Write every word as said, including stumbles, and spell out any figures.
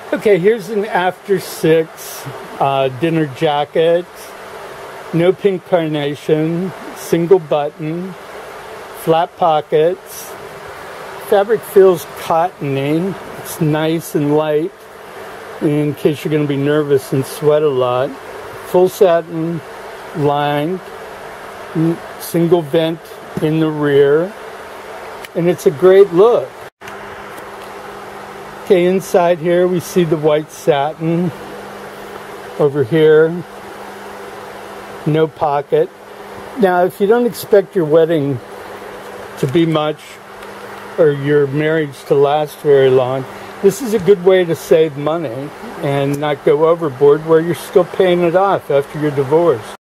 Okay, here's an after six uh, dinner jacket. No pink carnation, single button, flat pockets. Fabric feels cottony. It's nice and light in case you're going to be nervous and sweat a lot. Full satin, lined, single vent in the rear, and it's a great look. Okay, inside here we see the white satin. Over here, no pocket. Now, if you don't expect your wedding to be much or your marriage to last very long, this is a good way to save money and not go overboard where you're still paying it off after your divorce.